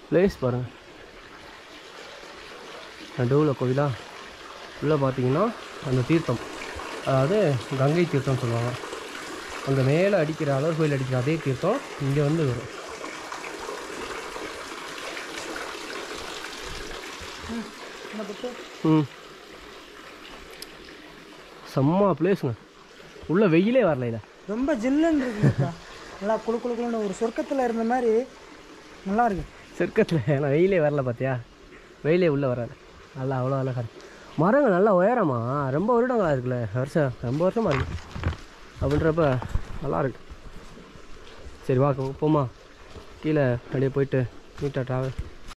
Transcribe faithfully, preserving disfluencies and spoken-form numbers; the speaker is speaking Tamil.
பிளேஸ் பாருங்கள். நடுவில் கோவிலா உள்ளே பார்த்தீங்கன்னா அந்த தீர்த்தம், அதாவது கங்கை தீர்த்தம்னு சொல்லுவாங்க. அங்கே மேலே அடிக்கிற அழகர் கோயில் அடிக்கிற அதே தீர்த்தம் இங்கே வந்து வரும். ம் செம்ம பிளேஸுங்க. உள்ளே வெயிலே வரல, இல்லை ரொம்ப ஜில்லுன்னு இருக்குங்கக்கா. நல்லா குழு குழு குழுன்னு ஒரு சொர்க்கத்தில் இருந்த மாதிரி நல்லா இருக்கு. சொர்க்கத்தில் ஏன்னா வெயிலே வரல பார்த்தியா, வெயிலே உள்ளே வராது. நல்லா அவ்வளோ அழகாக இருக்கு. மரங்கள் நல்லா உயரமா ரொம்ப வருடங்களாக இருக்குல்ல, வருஷம் ரொம்ப வருஷமாக இருக்குது அப்படின்றப்ப நல்லாயிருக்கு. சரி வா போமா, கீழே அப்படியே போயிட்டு நீட்டாக ட்ராவல்